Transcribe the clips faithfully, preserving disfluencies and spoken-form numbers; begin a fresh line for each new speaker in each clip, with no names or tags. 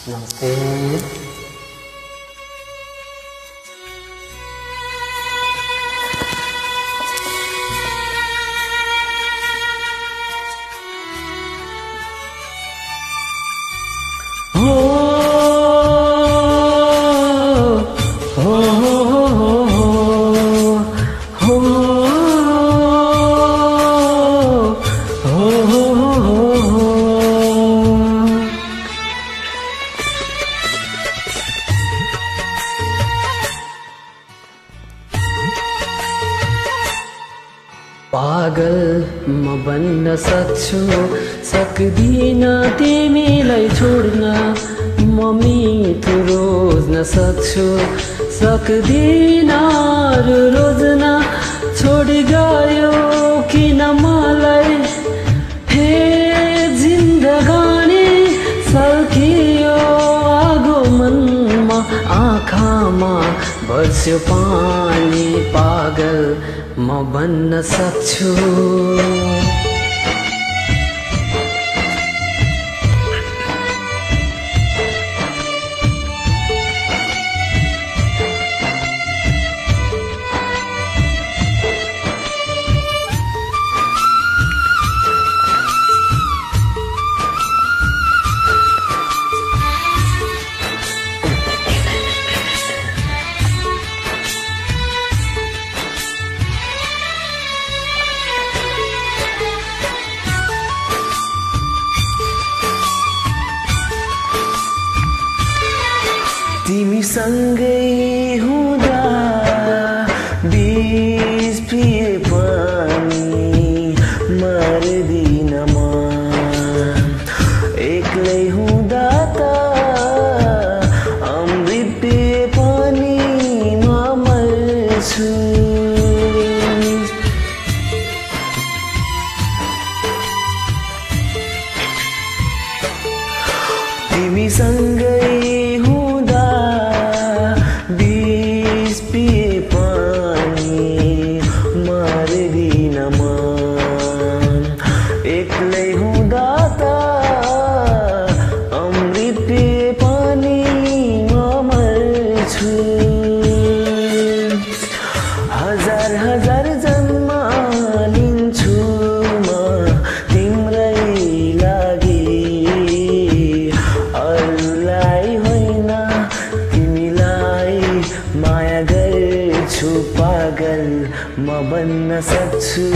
नमस्ते। पागल म बन्न सक्छु, सक्दिन तिमीलाई छोड्न। म मिठो रोज्न सक्छु, सक्दिन रोज्न। छोडी गयो किन मलाई, हे जिन्दगानी सल्कियो आगो मनमा, आँखामा बस्यो पानी। पागल म बन्न सक्छु। तिमी सँगै हुँदा बिस पिए पनि मर्दिन म। एक्लै हुँदा त अमृत पिए पनि म मर्छु। तिमी सँगै हजार हजार जन्म लिन्छु म तिम्रै लागि, अरूलाई होइन तिमीलाई माया गर्छु। पागल म बन्न सक्छु।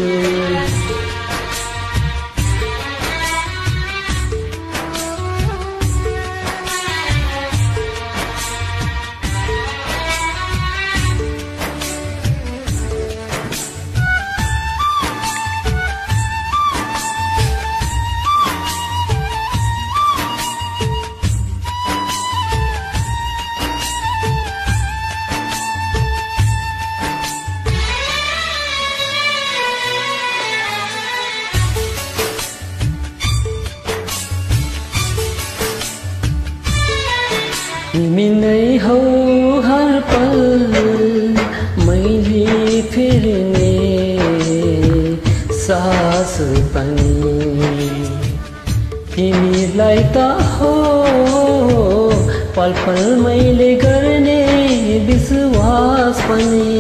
तिमी नै हौ हर पल मैले फेर्ने सास पनि। तिमीलाई त हो पल पल मैले गर्ने विश्वास पनि।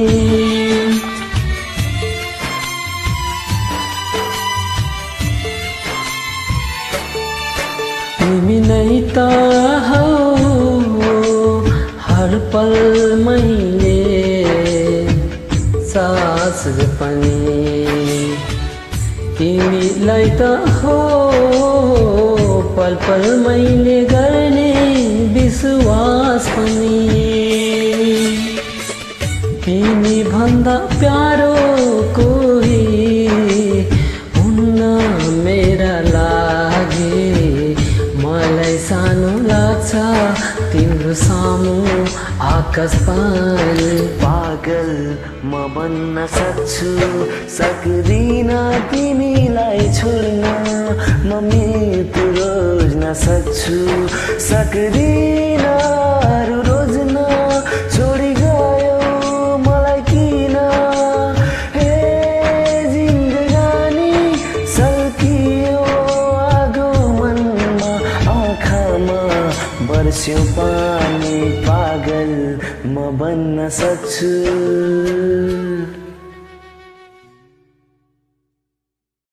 तिमी नै त हौ हर पल मैले सास पनि। तिमीलाई त हो पल पल मैले गर्ने विश्वास पनि। तिमी भन्दा प्यारो कोही हुन्न मेरा लागि। मलाई सानो लाग्छ तिम्रो सामु आकाश पानी। पागल म बन्न सक्छु, सक्दिन तिमीलाई छोड्न। म मृत्यु रोज्न सक्छु, सक्दिन रोज्न। छोडी गयो मलाई किन, हे जिन्दगानी सल्कियो आगो मनमा, आँखामा बर्स्यो पानी पागल म बन्न सक्छु।